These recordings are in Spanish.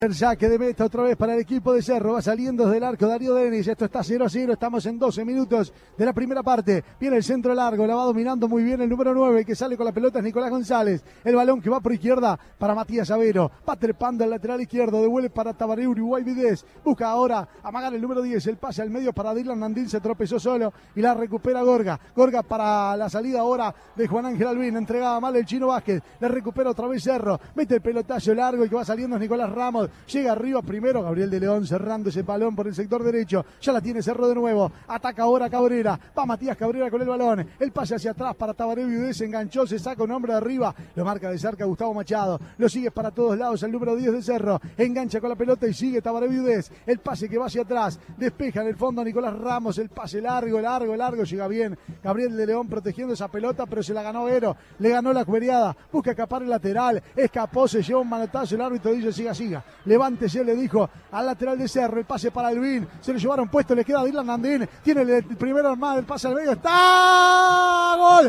Saque de meta otra vez para el equipo de Cerro, va saliendo desde el arco Darío Denis, esto está 0-0, estamos en 12 minutos de la primera parte, viene el centro largo, la va dominando muy bien el número 9, que sale con la pelota es Nicolás González, el balón que va por izquierda para Matías Avero, va trepando al lateral izquierdo, devuelve para Tabaré Uruguay Vidés, busca ahora amagar el número 10, el pase al medio para Dylan Nandín, se tropezó solo y la recupera Gorga para la salida ahora de Juan Ángel Albín, entregaba mal el Chino Vázquez, le recupera otra vez Cerro, mete el pelotazo largo y que va saliendo es Nicolás Ramos. Llega arriba primero Gabriel de León cerrando ese balón por el sector derecho. Ya la tiene Cerro de nuevo. Ataca ahora Cabrera. Va Matías Cabrera con el balón. El pase hacia atrás para Tabaré Viudés. Se enganchó, se saca un hombre de arriba. Lo marca de cerca Gustavo Machado. Lo sigue para todos lados el número 10 de Cerro. Engancha con la pelota y sigue Tabaré Viudés. El pase que va hacia atrás. Despeja en el fondo a Nicolás Ramos. El pase largo. Llega bien Gabriel de León protegiendo esa pelota, pero se la ganó Vero. Le ganó la cuereada. Busca escapar el lateral. Escapó, se lleva un manotazo. El árbitro dice siga. Levántese, le dijo al lateral de Cerro, el pase para Albín, se lo llevaron puesto, le queda a Dylan Nandín, tiene el primero armado, el pase al medio, está ¡gol!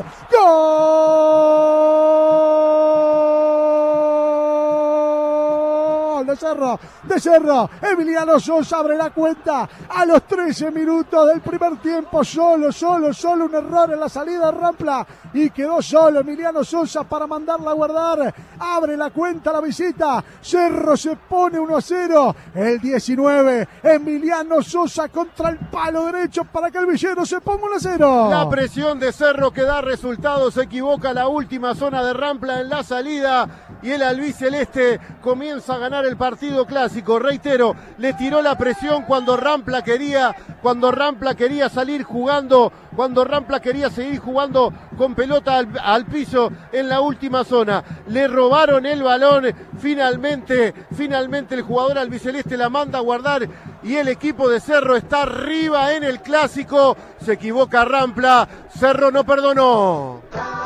De Cerro, Emiliano Sosa abre la cuenta a los 13 minutos del primer tiempo, solo un error en la salida de Rampla y quedó solo Emiliano Sosa para mandarla a guardar, abre la cuenta la visita, Cerro se pone 1-0, el 19, Emiliano Sosa contra el palo derecho para que el Villero se ponga 1-0. La presión de Cerro que da resultados, se equivoca la última zona de Rampla en la salida y el albiceleste comienza a ganar el partido clásico. Reitero, le tiró la presión cuando Rampla quería salir jugando, cuando Rampla quería seguir jugando con pelota al piso en la última zona. Le robaron el balón, finalmente el jugador albiceleste la manda a guardar y el equipo de Cerro está arriba en el clásico. Se equivoca Rampla, Cerro no perdonó.